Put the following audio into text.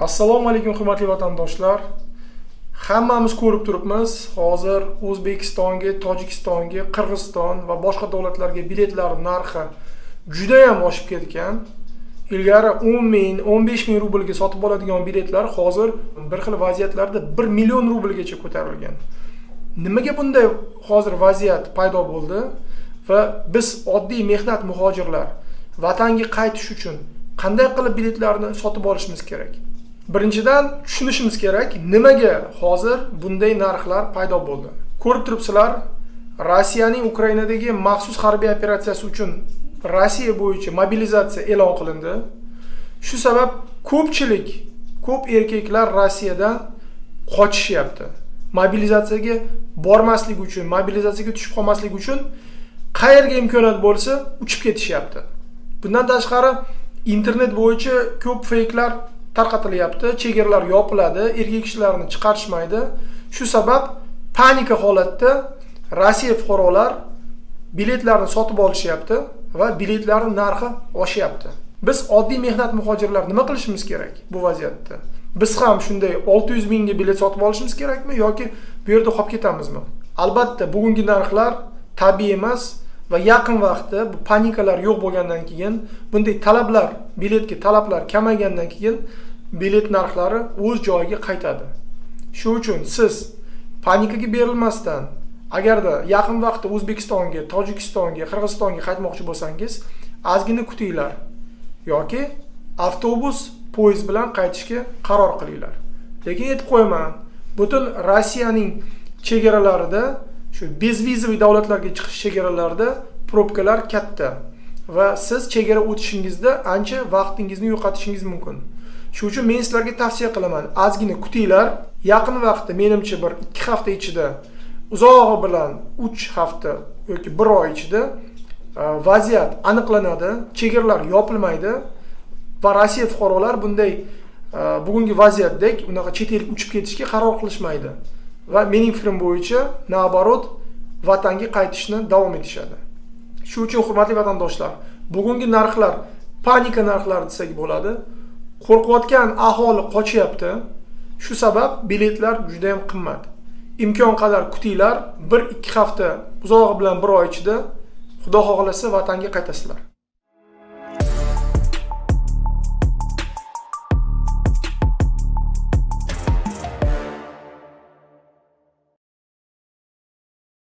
Assalomu alaykum hurmatli vatandoshlar. Hammamiz ko'rib turibmiz, hozir O'zbekistonga, Tojikistonga, Qirg'iziston va boshqa davlatlarga biletlar narxi juda ham oshib ketgan. Ilgari 10 ming, 15 ming rublga sotib oladigan biletlar hozir bir xil vaziyatlarda 1 million rublgacha ko'tarilgan. Nimaga bunday hozir vaziyat paydo bo'ldi va biz oddiy mehnat muhojirlar vatanga qaytish uchun qanday qilib biletlarni sotib olishimiz kerak? Birinchidan tushunishimiz kerak, nimaga hozir bunday narxlar paydo bo'ldi. Ko'rib turibsizlar, Rossiyaning Ukrainadagi maxsus harbiy operatsiyasi uchun Rossiya bo'yicha mobilizatsiya e'lon qilindi. Shu sabab ko'p erkaklar Rossiyadan qochishyapti. Mobilizatsiyaga bormaslik uchun, mobilizatsiyaga tushib qolmaslik uchun qayerga imkoniyat bo'lsa uchib ketishyapti. Bundan tashqari internet bo'yicha ko'p fake'lar tarqatilyapti, chegaralar yopiladi, erkak kishilarni chiqarishmaydi. Shu sabab panika holatda Rossiya fuqarolar biletlarni sotib olishyapti va biletlarning narxi oshyapti. Biz oddiy mehnat muhojirlar nima qilishimiz kerak bu vaziyatda? Biz ham shunday 600 mingga bilet sotib olishimiz kerakmi yoki bu yerda qolib ketamizmi? Albatta, bugungi narxlar tabiiy emas va yaqin vaqtda bu panikalar yo'q bo'lgandan keyin, bunday talablar, biletga talablar kamaygandan keyin bilet narxlari o'z joyiga qaytadi. Shu uchun siz panikaga berilmasdan, agarda yaqin vaqtda O'zbekistonga, Tojikistonga, Qirg'izistonga qaytmoqchi bo'lsangiz, ozgina kutinglar yoki avtobus, poyezd bilan qaytishga qaror qilinglar. Lekin aytib qo'yaman, butun Rossiyaning chegaralarida, shu bezvizaviy davlatlarga chiqish chegaralarida probkalar katta va siz chegara o'tishingizda ancha vaqtingizni yo'qotishingiz mumkin. Shuning uchun men sizlarga tavsiya qilaman, ozgina kutinglar. Yaqin vaqtda, menimcha bir 2 hafta ichida, uzog'i bilan 3 hafta yoki 1 oy ichida vaziyat aniqlanadi, chegaralar yopilmaydi va Rossiya fuqarolar bunday bugungi vaziyatdek unaqa chet elga uchib ketishga qaror qilishmaydi va mening fikrim bo'yicha naborot vatanga qaytishni davom etishadi. Shu uchun hurmatli vatandoshlar, bugungi narxlar panika narxlari desak bo'ladi. Qo'rqayotgan aholi qochyapti. Shu sabab biletlar juda ham qimmat. Imkon qadar kutinglar, 1-2 hafta, uzog'i bilan 1 oy ichida Xudo xohlasa vatanga qaytasizlar.